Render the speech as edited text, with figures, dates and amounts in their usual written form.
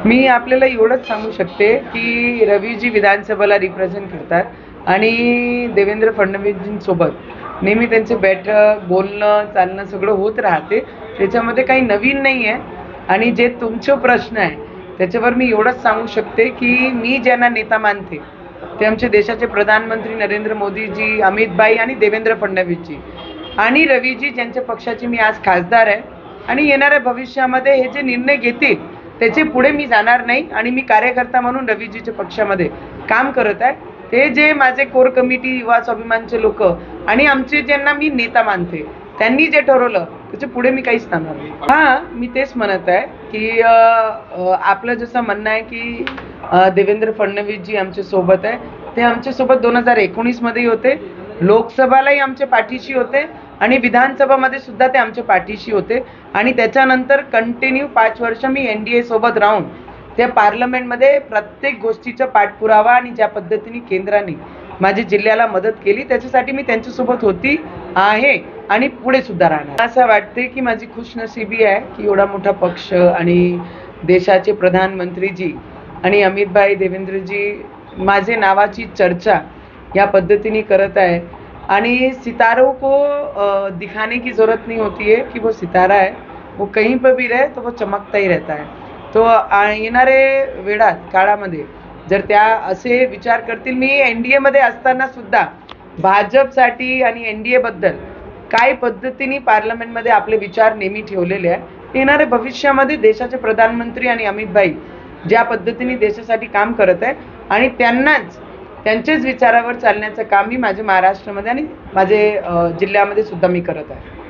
मी आपल्याला एवढंच सांगू शकते की रवीजी विधानसभेला रिप्रेझेंट करतात आणि देवेंद्र फडणवीसजींसोबत नेहमी त्यांचे बैठक बोलणं चालणं सगळं होत राहते. त्याच्यामध्ये काही नवीन नाही आहे. आणि जे तुमचे प्रश्न आहे त्याच्यावर मी एवढंच सांगू शकते की मी ज्यांना नेता मानते ते आमचे देशाचे प्रधानमंत्री नरेंद्र मोदीजी, अमित भाई आणि देवेंद्र फडणवीसजी आणि रवीजी, ज्यांच्या पक्षाची मी आज खासदार आहे. आणि येणाऱ्या भविष्यामध्ये हे जे निर्णय घेतील त्याचे पुढे मी जाणार नाही. आणि मी कार्यकर्ता म्हणून रवीजीच्या पक्षामध्ये काम करत आहे. ते जे माझे कोर कमिटी, युवा स्वाभिमानचे लोक आणि आमचे ज्यांना मी नेता मानते त्यांनी जे ठरवलं त्याच्या पुढे मी काहीच सांगणार नाही. हां, मी तेच म्हणत आहे की आपलं जसं म्हणणं आहे की देवेंद्र फडणवीसजी आमच्या सोबत आहे. ते आमच्या सोबत 2019 मध्ये होते. लोकसभालाही आमच्या पाठीशी होते आणि विधानसभामध्ये सुद्धा ते आमच्या पाठीशी होते. आणि त्याच्यानंतर कंटिन्यू 5 वर्ष मी NDA सोबत राहून त्या पार्लमेंटमध्ये प्रत्येक गोष्टीचा पाठपुरावा आणि ज्या पद्धतीने केंद्राने माझ्या जिल्ह्याला मदत केली त्याच्यासाठी मी त्यांच्यासोबत होती, आहे आणि पुढे सुद्धा राहणार. असं वाटते की माझी खुशनशिबी आहे की एवढा मोठा पक्ष आणि देशाचे प्रधानमंत्रीजी आणि अमित भाई, देवेंद्रजी माझे नावाची चर्चा या पद्धतीने करत आहे. आणि सितारों को दिखाने की ज़रूरत नहीं होती है कि वो सितारा है, वो कहीं पर भी रहे तो वो चमकता ही रहता है. तो येणारे वेळात काळामध्ये जर त्या असे विचार करतील, मी NDA मध्ये असताना सुद्धा भाजपसाठी आणि NDA बद्दल काय पद्धतीने पार्लमेंटमध्ये आपले विचार नेहमी ठेवलेले आहे. येणाऱ्या भविष्यामध्ये देशाचे प्रधानमंत्री आणि अमित भाई ज्या पद्धतीने देशासाठी काम करत आहे आणि त्यांचेच विचारावर चालण्याचं काम मी माझ्या महाराष्ट्रामध्ये आणि माझे जिल्ह्यामध्ये सुद्धा मी करत आहे.